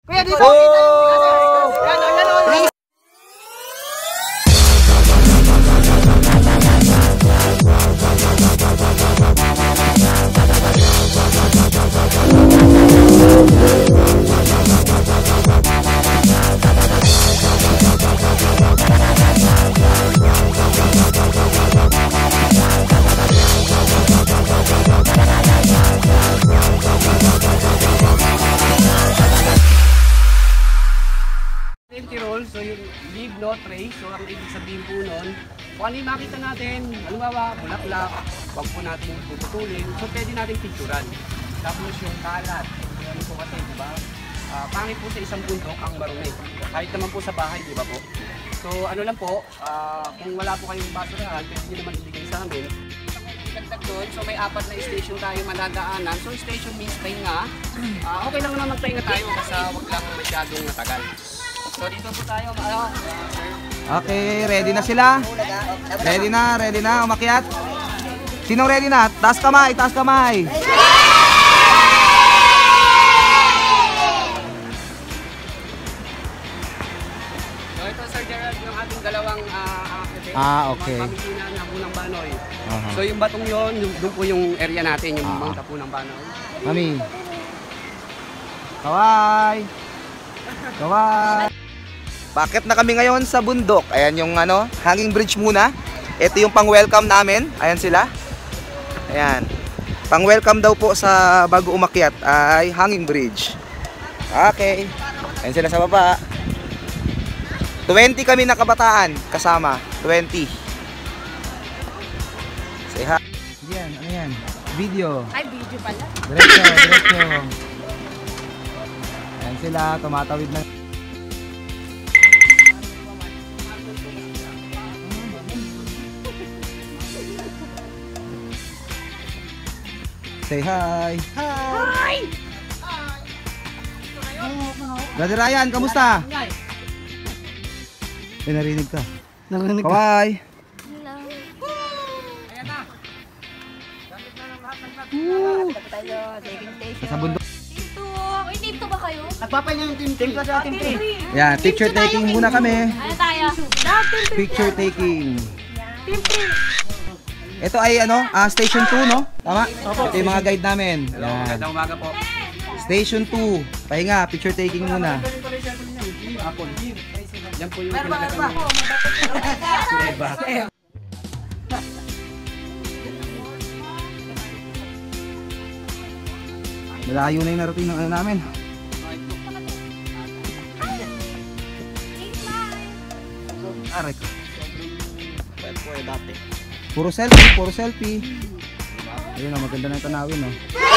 Kuya, dito! Empty roll, so yung leave no trace, so ang ibig sabihin po nun, kung ano yung makita natin, halimbawa, bulaklak, wag po natin puputulin, so pwede natin picturean. Tapos yung kalat, ano po kasi, di ba? Pangit po sa isang bundok ang marumi. Kahit naman po sa bahay, di ba po? So ano lang po, kung wala po kayong basurahan, pwede nyo naman ibigay sa amin. Dagdag doon, so may 4 na station tayo madadaanan. So station means pahinga. Okay lang naman magpahinga tayo kasi wag lang masyadong matagal. So dito po tayo, Okay, ready na sila? Ready na, umakyat? Sinong ready na? Taas kamay, taas kamay! So ito Sir Gerald, yung ating dalawang okay. pamitinan ng Punang Banoy. So yung batong yon, doon po yung area natin, yung Mount Punang Banoy. Mami. Kaway! Kaway! Bakit na kami ngayon sa bundok? Ayan yung hanging bridge muna. Ito yung pang-welcome namin. Ayan sila. Ayan. Pang-welcome daw po sa bago umakyat ay hanging bridge. Okay. Ayan sila sa baba. 20 kami na kabataan kasama. 20. Say hi. Yan, ano yan? Video. Ay, video pala. Diretso. Ayan sila, tumatawid na. Say hi! Hi! Brother Ryan, kamusta? Narinig ka. Narinig ka. Kaway! Hello. Ayan na. Tayo, taking station. Sa bundok. Team 2. Uy, team 2 ba kayo? Nagpapahinga yung team ka sa team 3. Yan, picture taking muna kami. Ano tayo? Picture taking. Team 3. Ito ay station 2, no? Tama? Ito yung mga guide namin. Yan. Magandang umaga po. Station 2. Pahinga, picture taking muna. Yan po yung pinagkatan. Malayo na yung narating ng namin. Aray ko. Puro selfie. Ayun na, maganda na yung tanawin, no?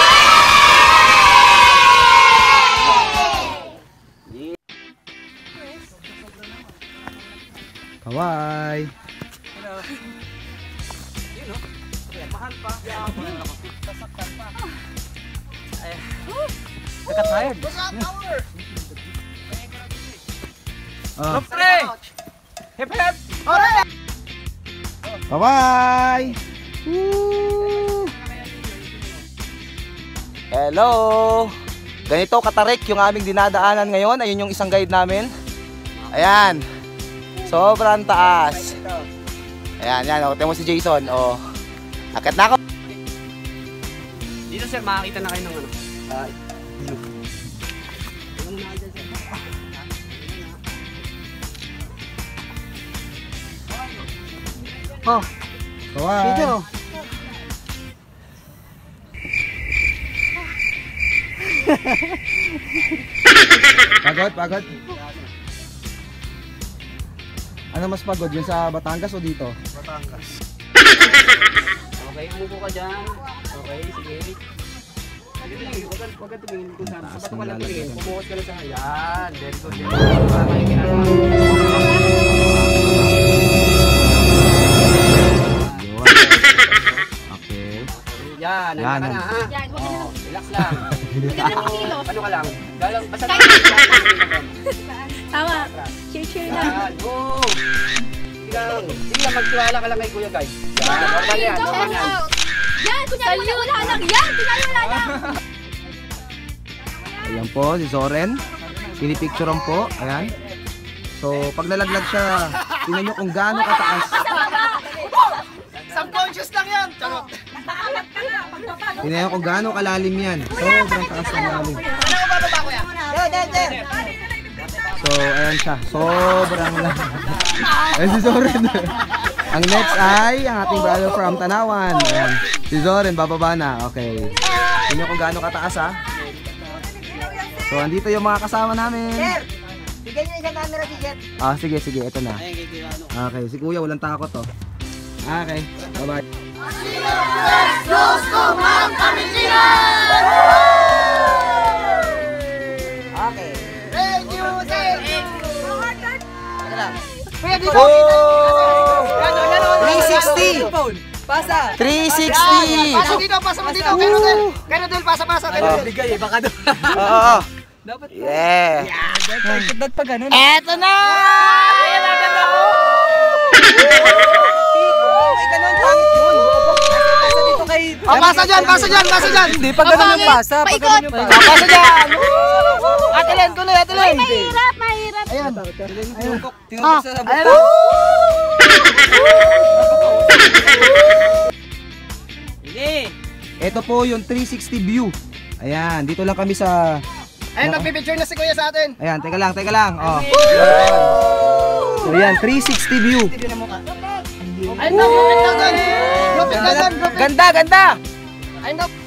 Kaway! Hello. Yun o. Mahal pa. Sasaktan pa. Naka-tired. Group 3! Hip hip! Alright! Kaway! Woo! Hello! Ganito katarik yung aming dinadaanan ngayon. Ayun yung isang guide namin. Ayan. Sobrang taas. Ayan. Tingnan mo si Jason. Akit na ako. Dito sir, makakita na kayo ng Kaway! Video! Pagod? Ano mas pagod? Yun sa Batangas o dito? Batangas. Okay, umupo ka dyan. Okay, sige. Huwag ka tumingin kung saan. Sa bato ka lang tumingin. Pumukas ka lang sa ayan. Very good. Para kayo ginagawa. Okay. Yan, Yan. na ha. Yan, Relax lang. Ano ka lang? Basta lang. Tama. Cheer lang. Yan, go! Sige lang, magtiwala ka lang kay Kuya Guy. Yan, normal yan. Yan, kunyari wala lang. Yan, kunyari wala lang. Ayan po, si Soren. Pinipicturean po. Ayan. So, pag nalaglag siya, tingnan nyo kung gaano kataas. Subconscious lang yan. Charot. Tingnan nyo kung gaano kalalim yan. Sobrang taas ng lalim. Ano ko bababa ko yan? So, ayan siya. Sobrang lalim. Ayan si Zoren. Ang next ay ang ating brother from Tanawan. Ayan. Si Zoren, bababa na. Okay. Tingnan nyo kung gaano kataas ha. So, andito yung mga kasama namin. Bigyan niyo isang camera si Jet. Ah, sige, sige. Ito na. Okay, si Kuya, walang takot to. Okay, bye-bye. Okay. Thank you, thank you. Kuya, dito. Oh! 360. 360! Pasa dito, pasa mo dito. Kay Rodel. Kay Rodel, pasa. Kay Rodel. Bigay eh, baka doon. Oo. Dapat Yeah! dapat pa ganun. Eto na! Ayan ang ganda ko! Ay, ganun, pangit yun. Pasa dito kay... Pasa dyan. Hindi, pag ganun yung pasa. Pag ganun yung pasa. Pasa dyan! Ate Len, tuloy. Mahirap. Ayan. Tingnan sa sabot. Ayan. Hindi. Ito po yung 360 view. Ayan, dito lang kami sa... Ayan, magpipicture na si Kuya sa atin. Ayan, teka lang. Oh. So yan, 360 view. Ay, no, ganda. Ganda! Ay, no.